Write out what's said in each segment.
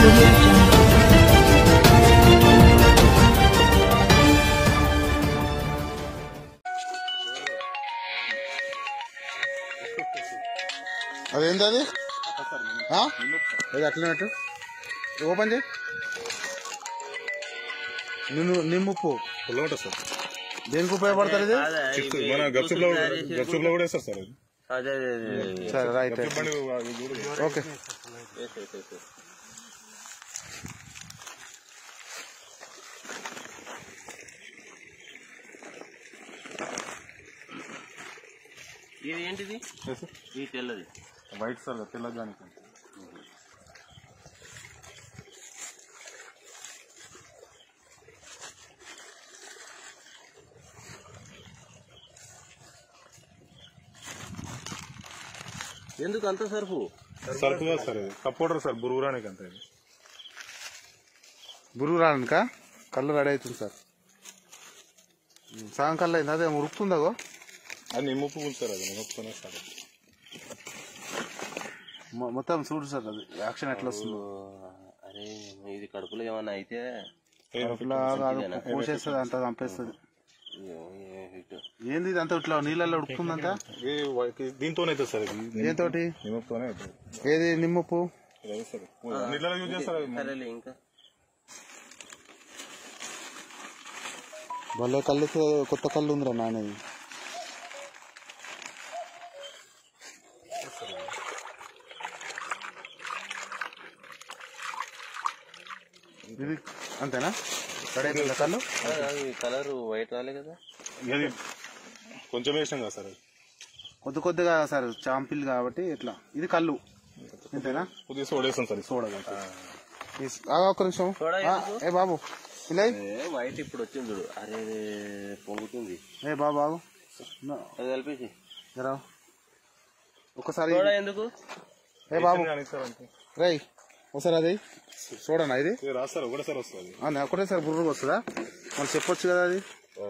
Audio Jungle. అదేంటి అది అట్లనే పెట్టు ఓపెన్ చేయి నిమ్ముప్పు పుల్ల ఉంటుంది సార్ దేనికి ఉపయోగపడుతుంది ఇది మన గప్చుప్లో కూడా వేస్తారు సార్ అది సరే రైట్ ఓకే ఇది ఏంటిది ఈ తెల్లది వైట్ సార్ తెల్లదానికి ఎందుకు అంత సర్ఫ్ సర్ఫ్ కాదు సార్ ఇది కప్ పౌడర్ సార్ బురుగు రానికి అంత ఇది బురుగు రానిక కళ్ళు రెడీ అవుతుంది సార్ సగం కళ్ళు అయింది అదే ఉరుకుతుందాగో అది నిమ్ముప్పు ఉంది సార్ అది నిమ్ముప్పుతోనే సార్ మొత్తం చూడు సార్ అది యాక్షన్ ఎట్లా వస్తుందో అరే ఇది కడుపులో ఏమన్నా అయితే పోసేస్తుంది అంతా చంపేస్తుంది ఏంది ఇది అంతా ఇట్లా నీళ్ళల్లో ఉడుకుతుందంతా దీంతోనే అవుతుంది సార్ దీంతో నిమ్మతోనే అవుతుంది ఏది నిమ్మప్పు నీళ్ళలో యూజ్ చేస్తారు ఇంకా భలే కళ్ళు కొత్త కళ్ళు ఉందిరా నానేది ఇది అంతేనా కళ్ళు కలర్ వైట్ రాలే కదా కొంచెం వేసినాం కదా సార్ కొద్ది కొద్దిగా సార్ చాంపిల్ కాబట్టి ఇట్లా ఇది కళ్ళు అంతేనా కొద్దిగా సోడేస్తాం సార్ సోడా ఒక్క నిమిషం ఏ బాబు ఇలా వైట్ ఇప్పుడు వచ్చింది చూడు అరే పొంగుతుంది ఏ బాబు అది కలిపేసి ఒకసారి ఎందుకు ఏ బాబు రై ఒకసారి అది చూడనా ఇది రాస్తారు ఒకటేసారి వస్తుంది ఒకటేసారి బుర్రగా వస్తుందా మనం చెప్పొచ్చు కదా అది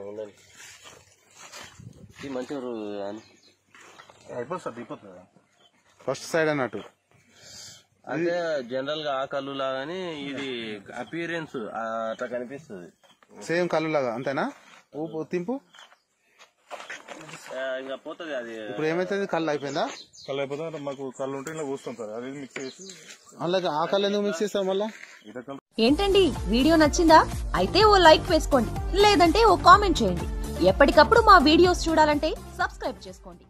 మంచిగా అయిపోతుంది సార్ అయిపోతుంది ఫస్ట్ సైడ్ అన్నట్టు అంటే జనరల్ గా ఆ కళ్ళు లాగానే ఇది అపియరెన్స్ అట్లా కనిపిస్తుంది సేమ్ కళ్ళు లాగా అంతేనా ఊపు తింపు ఇంకా పోతుంది అది ఇప్పుడు ఏమైతుంది కళ్ళు అయిపోయిందా కళ్ళు అయిపోతే మాకు కళ్ళు ఉంటే ఇలా కూస్తాం సార్ అది మిక్స్ చేసి అలాగే ఆ కళ్ళు ఎందుకు మిక్స్ చేస్తాం మళ్ళా ఏంటండి వీడియో నచ్చిందా అయితే ఓ లైక్ వేసుకోండి లేదంటే ఓ కామెంట్ చేయండి ఎప్పటికప్పుడు మా వీడియోస్ చూడాలంటే సబ్స్క్రైబ్ చేసుకోండి